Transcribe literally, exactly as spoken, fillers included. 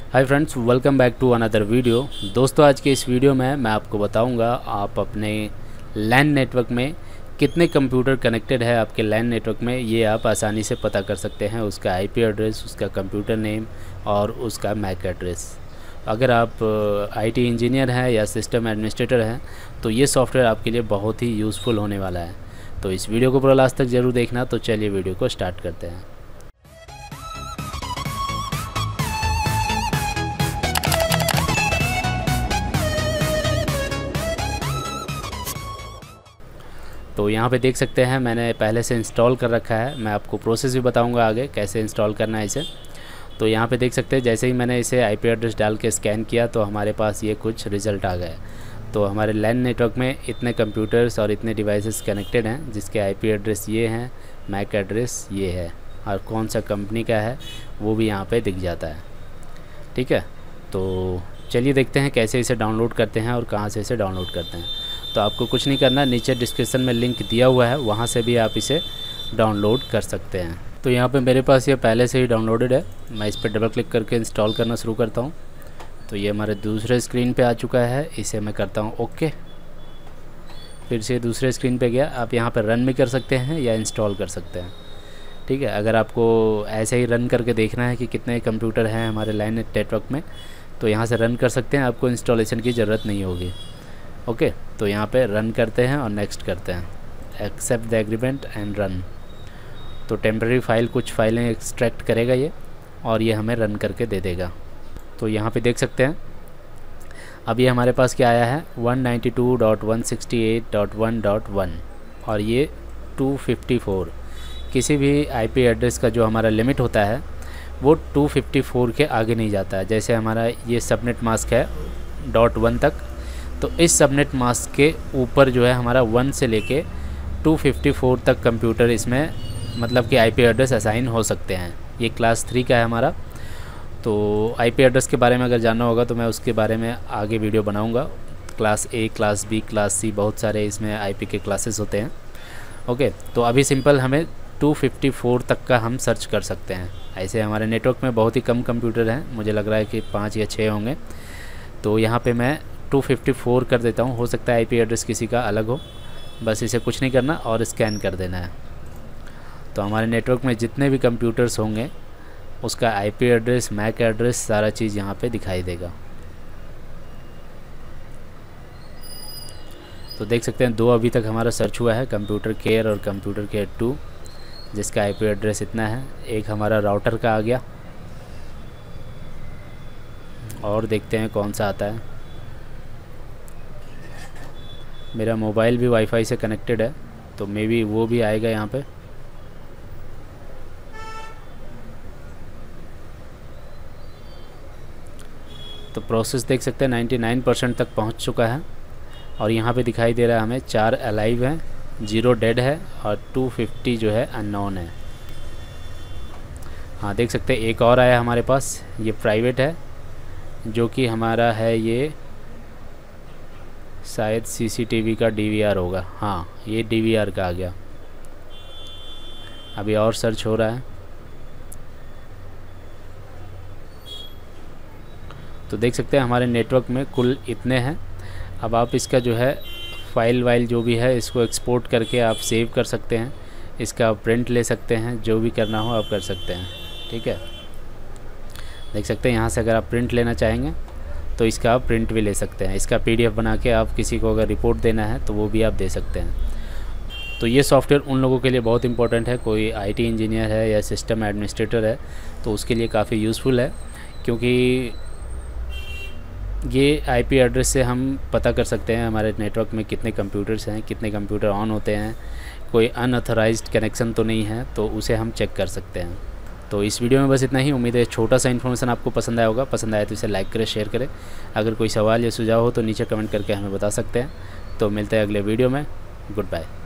Hi friends, welcome back to another video. दोस्तों, आज के इस वीडियो में मैं आपको बताऊंगा आप अपने लैन नेटवर्क में कितने कंप्यूटर कनेक्टेड है। आपके लैन नेटवर्क में ये आप आसानी से पता कर सकते हैं, उसका आईपी एड्रेस, उसका कंप्यूटर नेम और उसका मैक एड्रेस। अगर आप आईटी इंजीनियर हैं या सिस्टम एडमिनिस्ट्रेटर हैं तो ये सॉफ्टवेयर आपके लिए बहुत ही यूज़फुल होने वाला है। तो इस वीडियो को पूरा लास्ट तक ज़रूर देखना। तो चलिए वीडियो को स्टार्ट करते हैं। तो यहाँ पे देख सकते हैं मैंने पहले से इंस्टॉल कर रखा है। मैं आपको प्रोसेस भी बताऊंगा आगे कैसे इंस्टॉल करना है इसे। तो यहाँ पे देख सकते हैं जैसे ही मैंने इसे आईपी एड्रेस डाल के स्कैन किया तो हमारे पास ये कुछ रिज़ल्ट आ गए। तो हमारे लैन नेटवर्क में इतने कंप्यूटर्स और इतने डिवाइसेस कनेक्टेड हैं जिसके आईपी एड्रेस ये हैं, मैक एड्रेस ये है और कौन सा कंपनी का है वो भी यहाँ पर दिख जाता है। ठीक है, तो चलिए देखते हैं कैसे इसे डाउनलोड करते हैं और कहाँ से इसे डाउनलोड करते हैं। तो आपको कुछ नहीं करना, नीचे डिस्क्रिप्शन में लिंक दिया हुआ है, वहाँ से भी आप इसे डाउनलोड कर सकते हैं। तो यहाँ पे मेरे पास ये पहले से ही डाउनलोडेड है। मैं इस पर डबल क्लिक करके इंस्टॉल करना शुरू करता हूँ। तो ये हमारे दूसरे स्क्रीन पे आ चुका है। इसे मैं करता हूँ ओके। फिर से दूसरे स्क्रीन पे गया। आप यहाँ पर रन भी कर सकते हैं या इंस्टॉल कर सकते हैं। ठीक है, अगर आपको ऐसे ही रन करके देखना है कि कितने कंप्यूटर हैं हमारे लैन नेटवर्क में तो यहाँ से रन कर सकते हैं, आपको इंस्टॉलेशन की ज़रूरत नहीं होगी। ओके, तो यहाँ पे रन करते हैं और नेक्स्ट करते हैं, accept the agreement and run. तो टेम्पररी फाइल कुछ फाइलें एक्सट्रैक्ट करेगा ये और ये हमें रन करके दे देगा। तो यहाँ पे देख सकते हैं अब ये हमारे पास क्या आया है, one ninety two dot one sixty eight dot one dot one और ये टू फिफ्टी फोर। किसी भी आईपी एड्रेस का जो हमारा लिमिट होता है वो टू फिफ्टी फोर के आगे नहीं जाता है। जैसे हमारा ये सबनेट मास्क है डॉट वन तक, तो इस सबनेट मास्क के ऊपर जो है हमारा वन से लेके टू फिफ्टी फोर तक कंप्यूटर इसमें मतलब कि आईपी एड्रेस असाइन हो सकते हैं। ये क्लास थ्री का है हमारा। तो आईपी एड्रेस के बारे में अगर जानना होगा तो मैं उसके बारे में आगे वीडियो बनाऊंगा। Class A, class B, class C, बहुत सारे इसमें आईपी के क्लासेस होते हैं। ओके, तो अभी सिंपल हमें टू फिफ्टी फोर तक का हम सर्च कर सकते हैं। ऐसे हमारे नेटवर्क में बहुत ही कम कंप्यूटर हैं, मुझे लग रहा है कि पाँच या छः होंगे। तो यहाँ पे मैं टू फिफ्टी फोर कर देता हूँ। हो सकता है आईपी एड्रेस किसी का अलग हो। बस इसे कुछ नहीं करना और स्कैन कर देना है। तो हमारे नेटवर्क में जितने भी कंप्यूटर्स होंगे उसका आईपी एड्रेस, मैक एड्रेस, सारा चीज़ यहाँ पे दिखाई देगा। तो देख सकते हैं दो अभी तक हमारा सर्च हुआ है, कंप्यूटर केयर और कंप्यूटर केयर टू, जिसका आईपी एड्रेस इतना है। एक हमारा राउटर का आ गया और देखते हैं कौन सा आता है। मेरा मोबाइल भी वाईफाई से कनेक्टेड है तो मे बी वो भी आएगा यहाँ पे। तो प्रोसेस देख सकते हैं नाइन्टी नाइन परसेंट तक पहुँच चुका है और यहाँ पे दिखाई दे रहा है हमें चार अलाइव हैं, जीरो डेड है और टू फिफ्टी जो है अननोन है। हाँ, देख सकते हैं एक और आया हमारे पास, ये प्राइवेट है जो कि हमारा है, ये शायद सीसीटीवी का डीवीआर होगा। हाँ, ये डीवीआर का आ गया। अभी और सर्च हो रहा है। तो देख सकते हैं हमारे नेटवर्क में कुल इतने हैं। अब आप इसका जो है फाइल वाइल जो भी है इसको एक्सपोर्ट करके आप सेव कर सकते हैं, इसका प्रिंट ले सकते हैं, जो भी करना हो आप कर सकते हैं। ठीक है, देख सकते हैं यहाँ से अगर आप प्रिंट लेना चाहेंगे तो इसका आप प्रिंट भी ले सकते हैं। इसका पीडीएफ बना के आप किसी को अगर रिपोर्ट देना है तो वो भी आप दे सकते हैं। तो ये सॉफ्टवेयर उन लोगों के लिए बहुत इंपॉर्टेंट है, कोई आईटी इंजीनियर है या सिस्टम एडमिनिस्ट्रेटर है तो उसके लिए काफ़ी यूज़फुल है, क्योंकि ये आईपी एड्रेस से हम पता कर सकते हैं हमारे नेटवर्क में कितने कंप्यूटर्स हैं, कितने कंप्यूटर ऑन होते हैं, कोई अनऑथराइज्ड कनेक्शन तो नहीं है, तो उसे हम चेक कर सकते हैं। तो इस वीडियो में बस इतना ही। उम्मीद है छोटा सा इन्फॉर्मेशन आपको पसंद आया होगा। पसंद आया तो इसे लाइक करें, शेयर करें। अगर कोई सवाल या सुझाव हो तो नीचे कमेंट करके हमें बता सकते हैं। तो मिलते हैं अगले वीडियो में। Good bye.